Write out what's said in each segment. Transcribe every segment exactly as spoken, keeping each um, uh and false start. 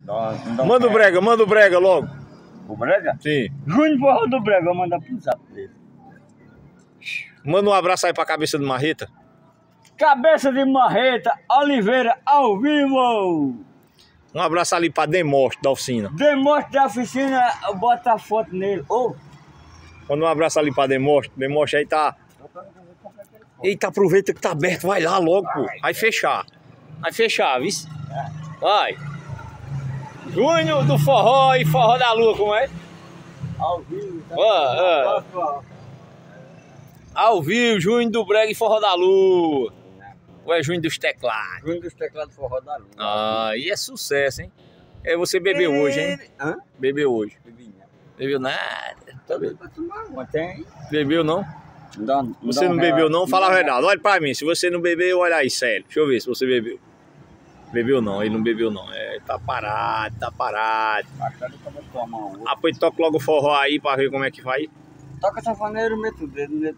Dá, dá Manda o brega, manda o brega logo. O brega? Sim. Junho Forró do Brega, vou mandar pro zap dele. Manda um abraço aí pra cabeça de marreta. Cabeça de Marreta Oliveira ao vivo. Um abraço ali pra Demóstenes da oficina. Demonstre da oficina, bota a foto nele. Ô, Manda um abraço ali pra Demóstenes. Demóstenes aí tá... Eita, aproveita que tá aberto, vai lá logo, pô. Vai fechar. Vai fechar, viu? Vai. Junho do forró e forró da lua, como é? ao vivo. Tá? Ah, ah. Ao vivo, junho do brega e forró da lua. Ou é junho dos teclados? Junho dos teclados Forró da Lua. Ah, e é sucesso, hein? É, você bebeu hoje, hein? Hã? Bebeu hoje. Bebi, né? Bebeu nada. Tô bebendo pra tomar uma, tem? Bebeu não? Dá, Você não bebeu não? Fala a verdade. Olha pra mim. Se você não bebeu, olha aí, sério. Deixa eu ver se você bebeu. Bebeu não, ele não bebeu não. É, tá parado, tá parado. Achando que eu vou tomar um outro. Ah, pois toca logo o forró aí pra ver como é que vai. Toca sanfoneiro, meto o dedo, meto...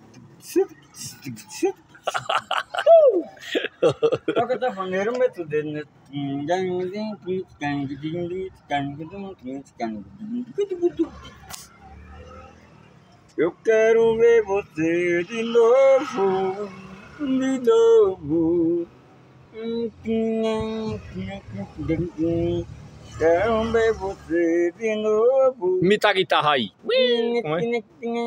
Toca sanfoneiro, meto o dedo, meto... Eu quero ver você de novo, de novo. Quero ver você de novo. Imita a guitarra aí. Como é?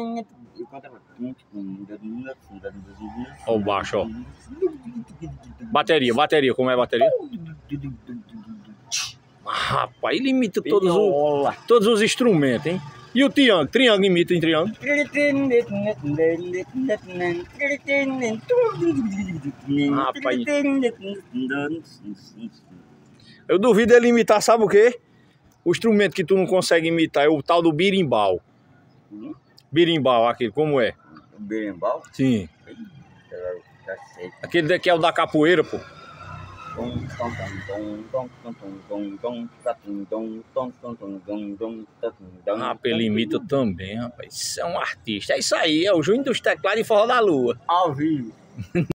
Ó o baixo, ó. Bateria, bateria, como é a bateria? Ah, rapaz, ele imita todos os, todos os instrumentos, hein? E o triângulo? Triângulo imita em triângulo? Rapaz. Eu duvido ele imitar, sabe o quê? O instrumento que tu não consegue imitar é o tal do birimbau. Hum? Birimbau, aquele, como é? O berimbau? Sim. Aquele daqui é o da capoeira, pô. Ah, ele imita também, rapaz. Isso é um artista. É isso aí, é o Junho dos Teclados e Forró da Lua. Ao vivo.